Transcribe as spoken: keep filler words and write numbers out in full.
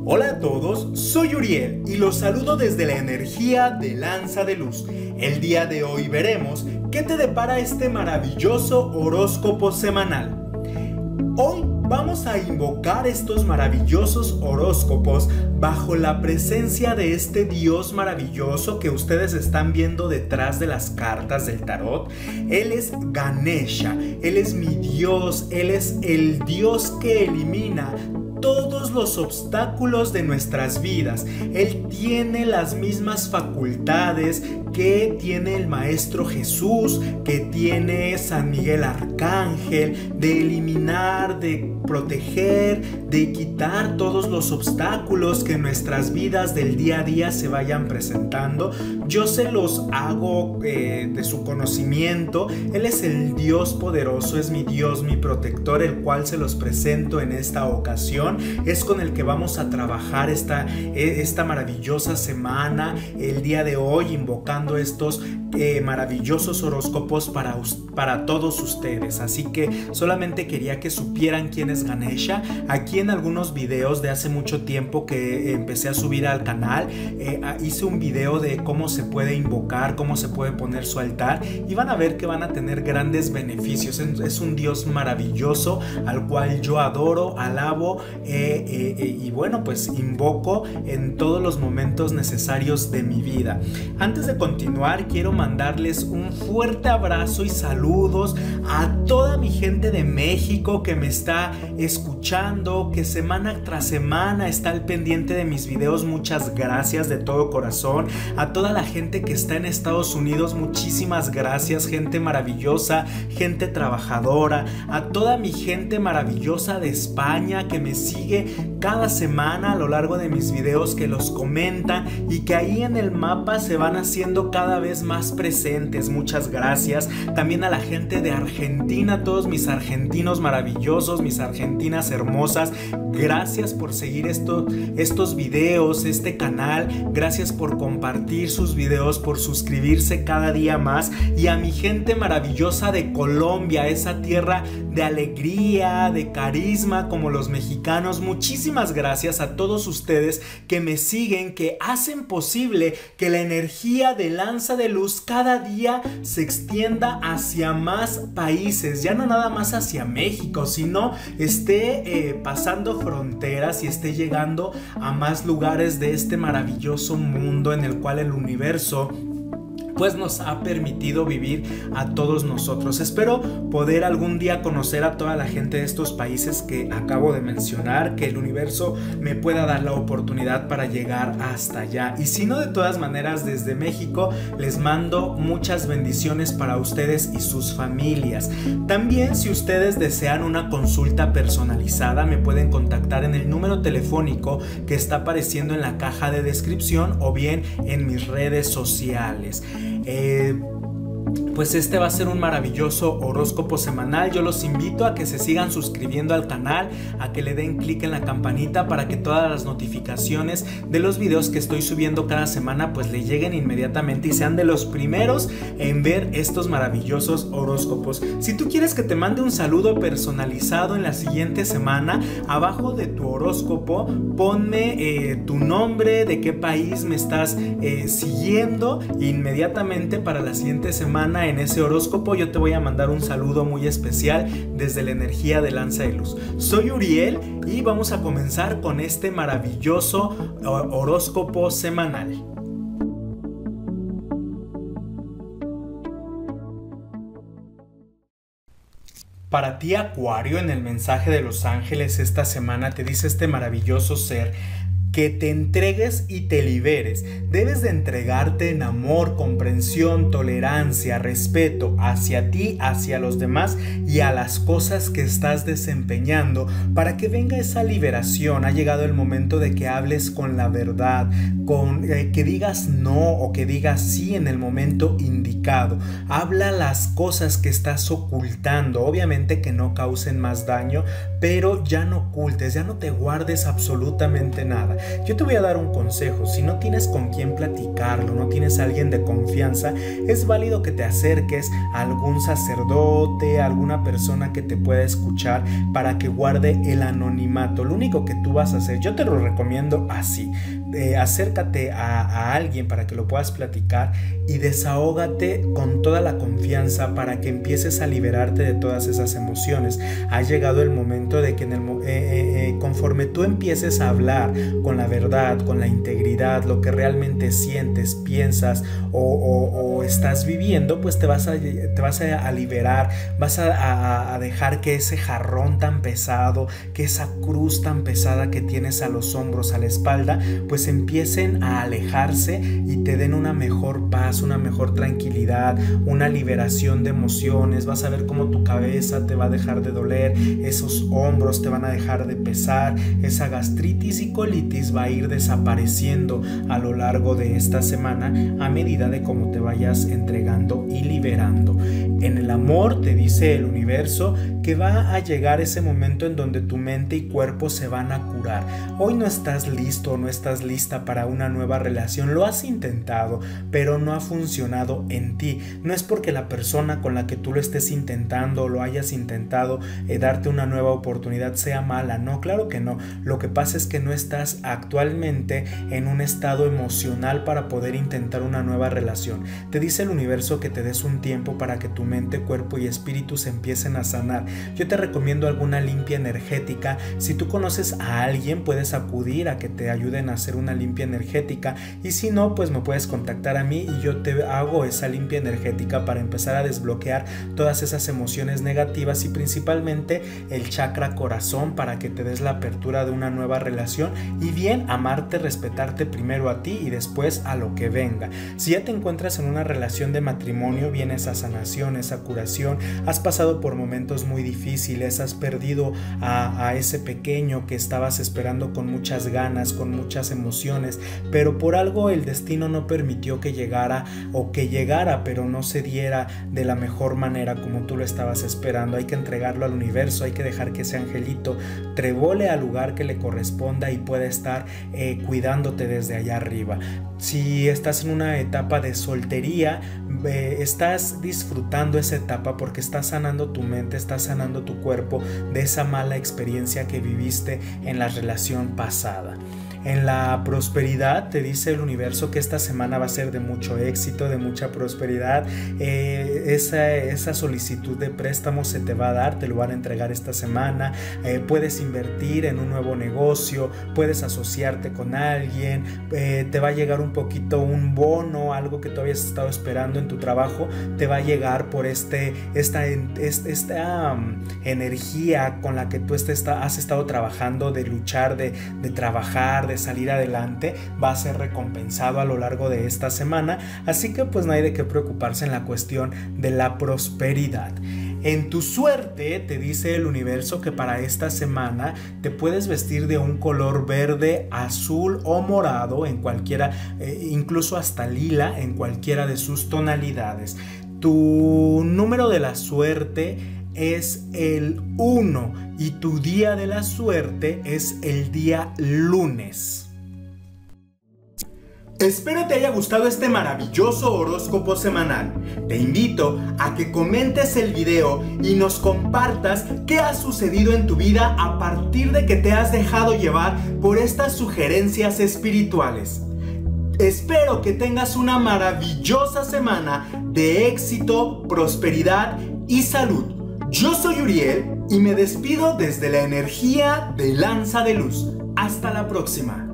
Hola a todos, soy Uriel y los saludo desde la energía de Lanza de Luz. El día de hoy veremos qué te depara este maravilloso horóscopo semanal. Hoy vamos a invocar estos maravillosos horóscopos bajo la presencia de este Dios maravilloso que ustedes están viendo detrás de las cartas del tarot. Él es Ganesha, Él es mi Dios, Él es el Dios que elimina todos los obstáculos de nuestras vidas. Él tiene las mismas facultades que tiene el Maestro Jesús, que tiene San Miguel Arcángel, de eliminar, de proteger, de quitar todos los obstáculos que en nuestras vidas del día a día se vayan presentando. Yo se los hago eh, de su conocimiento. Él es el Dios poderoso, es mi Dios, mi protector, el cual se los presento en esta ocasión. Es con el que vamos a trabajar esta, esta maravillosa semana, el día de hoy, invocando estos eh, maravillosos horóscopos para, para todos ustedes. Así que solamente quería que supieran quién es Ganesha. Aquí en algunos videos de hace mucho tiempo que empecé a subir al canal, eh, hice un video de cómo se puede invocar, cómo se puede poner su altar, y van a ver que van a tener grandes beneficios. Es un Dios maravilloso al cual yo adoro, alabo, eh, eh, eh, y bueno, pues invoco en todos los momentos necesarios de mi vida. Antes de continuar, quiero mandarles un fuerte abrazo y saludos a toda mi gente de México que me está escuchando, que semana tras semana está al pendiente de mis videos. Muchas gracias de todo corazón. A toda la gente que está en Estados Unidos, muchísimas gracias, gente maravillosa, gente trabajadora. A toda mi gente maravillosa de España que me sigue cada semana a lo largo de mis videos, que los comentan y que ahí en el mapa se van haciendo cada vez más presentes. Muchas gracias. También a la gente de Argentina, todos mis argentinos maravillosos, mis argentinas hermosas, gracias por seguir esto, estos videos, este canal. Gracias por compartir sus videos, por suscribirse cada día más. Y a mi gente maravillosa de Colombia, esa tierra de alegría, de carisma como los mexicanos, muchísimas gracias a todos ustedes que me siguen, que hacen posible que la energía de Lanza de Luz cada día se extienda hacia más países, ya no nada más hacia México, sino esté eh, pasando fronteras y esté llegando a más lugares de este maravilloso mundo en el cual el universo pues nos ha permitido vivir a todos nosotros. Espero poder algún día conocer a toda la gente de estos países que acabo de mencionar, que el universo me pueda dar la oportunidad para llegar hasta allá. Y si no, de todas maneras, desde México les mando muchas bendiciones para ustedes y sus familias. También, si ustedes desean una consulta personalizada, me pueden contactar en el número telefónico que está apareciendo en la caja de descripción o bien en mis redes sociales. Eh, pues este va a ser un maravilloso horóscopo semanal. Yo los invito a que se sigan suscribiendo al canal, a que le den clic en la campanita para que todas las notificaciones de los videos que estoy subiendo cada semana pues le lleguen inmediatamente y sean de los primeros en ver estos maravillosos horóscopos. Si tú quieres que te mande un saludo personalizado en la siguiente semana, abajo de tu horóscopo ponme eh, tu nombre, de qué país me estás eh, siguiendo, e inmediatamente para la siguiente semana en ese horóscopo yo te voy a mandar un saludo muy especial desde la energía de Lanza de Luz. Soy Uriel y vamos a comenzar con este maravilloso horóscopo semanal. Para ti, Acuario, en el mensaje de los ángeles esta semana te dice este maravilloso ser que te entregues y te liberes. Debes de entregarte en amor, comprensión, tolerancia, respeto hacia ti, hacia los demás y a las cosas que estás desempeñando para que venga esa liberación. Ha llegado el momento de que hables con la verdad, con eh, que digas no o que digas sí en el momento indicado. Habla las cosas que estás ocultando, obviamente que no causen más daño, pero ya no ocultes, ya no te guardes absolutamente nada. Yo te voy a dar un consejo: si no tienes con quién platicarlo, no tienes a alguien de confianza, es válido que te acerques a algún sacerdote, a alguna persona que te pueda escuchar para que guarde el anonimato. Lo único que tú vas a hacer, yo te lo recomiendo así, eh, acércate a, a alguien para que lo puedas platicar y desahógate con toda la confianza para que empieces a liberarte de todas esas emociones. Ha llegado el momento de que en el, eh, eh, eh, conforme tú empieces a hablar con la verdad, con la integridad, lo que realmente sientes, piensas o, o, o estás viviendo, pues te vas a, te vas a liberar, vas a, a, a dejar que ese jarrón tan pesado, que esa cruz tan pesada que tienes a los hombros, a la espalda, pues empiecen a alejarse y te den una mejor paz, una mejor tranquilidad, una liberación de emociones. Vas a ver cómo tu cabeza te va a dejar de doler, esos hombros te van a dejar de pesar, esa gastritis y colitis va a ir desapareciendo a lo largo de esta semana a medida de cómo te vayas entregando y liberando. En el amor te dice el universo que va a llegar ese momento en donde tu mente y cuerpo se van a curar. Hoy no estás listo o no estás lista para una nueva relación, lo has intentado, pero no ha funcionado en ti. No es porque la persona con la que tú lo estés intentando o lo hayas intentado eh, darte una nueva oportunidad sea mala, no, claro que no. Lo que pasa es que no estás actualmente en un estado emocional para poder intentar una nueva relación. Te dice el universo que te des un tiempo para que tu mente, cuerpo y espíritu se empiecen a sanar. Yo te recomiendo alguna limpia energética. Si tú conoces a alguien, puedes acudir a que te ayuden a hacer una limpia energética, y si no, pues me puedes contactar a mí y yo te hago esa limpia energética para empezar a desbloquear todas esas emociones negativas y principalmente el chakra corazón para que te des la apertura de una nueva relación y bien amarte, respetarte primero a ti y después a lo que venga. Si ya te encuentras en una relación de matrimonio, viene esa sanación, esa curación, has pasado por momentos muy difíciles, has perdido a, a ese pequeño que estabas esperando con muchas ganas, con muchas emociones, pero por algo el destino no permitió que llegara, o que llegara pero no se diera de la mejor manera como tú lo estabas esperando. Hay que entregarlo al universo, hay que dejar que ese angelito trevole al lugar que le corresponda y pueda estar eh, cuidándote desde allá arriba. Si estás en una etapa de soltería, eh, estás disfrutando esa etapa porque estás sanando tu mente, estás sanando tu cuerpo de esa mala experiencia que viviste en la relación pasada. En la prosperidad te dice el universo que esta semana va a ser de mucho éxito, de mucha prosperidad. Eh, esa, esa solicitud de préstamo se te va a dar, te lo van a entregar esta semana. Eh, puedes invertir en un nuevo negocio, puedes asociarte con alguien, eh, te va a llegar un poquito un bono, algo que tú habías estado esperando en tu trabajo, te va a llegar por este, esta, esta, esta um, energía con la que tú este, has estado trabajando, de luchar, de, de trabajar, de salir adelante, va a ser recompensado a lo largo de esta semana. Así que pues no hay de qué preocuparse en la cuestión de la prosperidad. En tu suerte te dice el universo que para esta semana te puedes vestir de un color verde, azul o morado, en cualquiera, eh, incluso hasta lila, en cualquiera de sus tonalidades. Tu número de la suerte es el uno y tu día de la suerte es el día lunes. Espero te haya gustado este maravilloso horóscopo semanal. Te invito a que comentes el video y nos compartas qué ha sucedido en tu vida a partir de que te has dejado llevar por estas sugerencias espirituales. Espero que tengas una maravillosa semana de éxito, prosperidad y salud. Yo soy Uriel y me despido desde la energía de Lanza de Luz. Hasta la próxima.